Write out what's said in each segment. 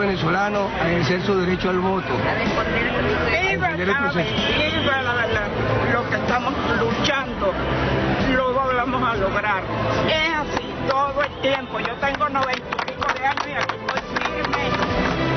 venezolano a ejercer su derecho al voto. Viva Chávez, viva lo que estamos luchando, lo vamos a lograr. Es así todo el tiempo. Yo tengo 90 y pico de años y aquí estoy firme.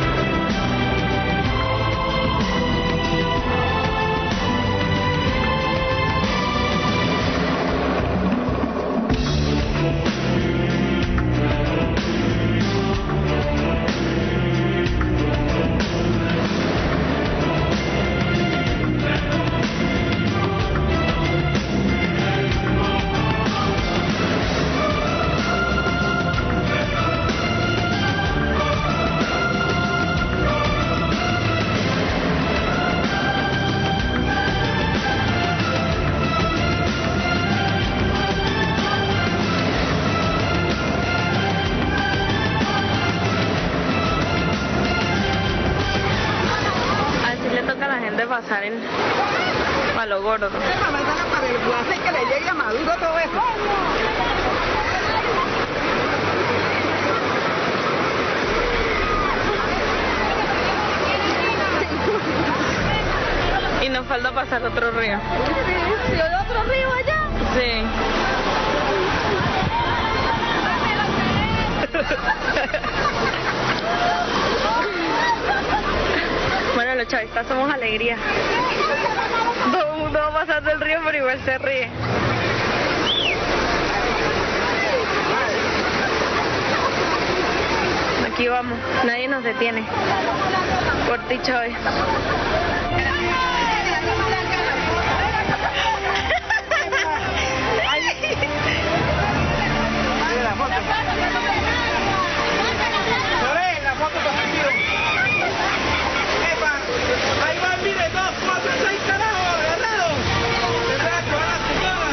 Pasar a lo gordo. Para el guase que le llegue a Maduro todo eso. Y nos falta pasar otro río. ¿Sí? ¿Hay otro río allá? Sí. Bueno, los chavistas somos alegría. Todo el mundo va pasando el río, pero igual se ríe. Aquí vamos, nadie nos detiene. Por ti, Chávez. Ahí va, mire, 2, 4, 6, carajo, Guerrero. Exacto, a la señora.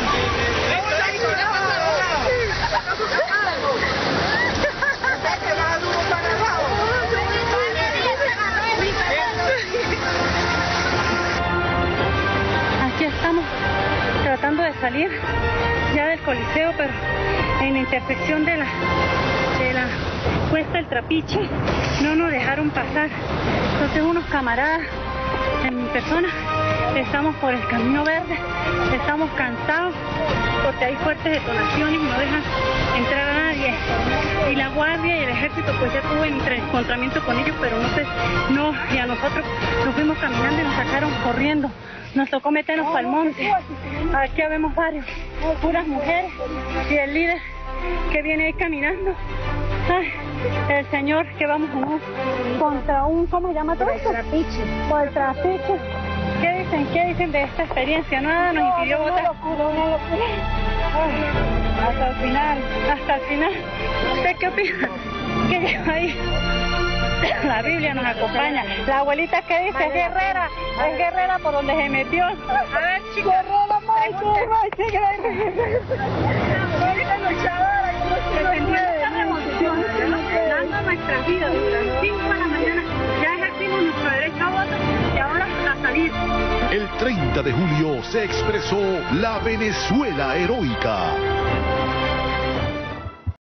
Aquí estamos tratando de salir ya del Coliseo, pero en la intersección de la Cuesta El Trapiche no nos dejaron pasar. Entonces unos camaradas en mi persona estamos por el Camino Verde, estamos cansados porque hay fuertes detonaciones y no dejan entrar a nadie. Y la guardia y el ejército pues ya tuvo encontramiento con ellos, pero y a nosotros nos fuimos caminando y nos sacaron corriendo. Nos tocó meternos para el monte. Aquí vemos varios, puras mujeres y el líder que viene ahí caminando. Ay, el señor que vamos contra un, ¿cómo se llama todo esto? Trapiche. Por el trapiche. ¿Qué dicen de esta experiencia? Nada nos impidió votar. Una locura. Ay, hasta el final. ¿Usted qué opina? ¿Qué lleva ahí? La Biblia nos acompaña. La abuelita que dice es guerrera por donde se metió. A ver, chicos. Dando nuestras vidas durante 5 de la mañana, ya ejercimos nuestro derecho a voto y ahora a salir. El 30 de julio se expresó la Venezuela heroica.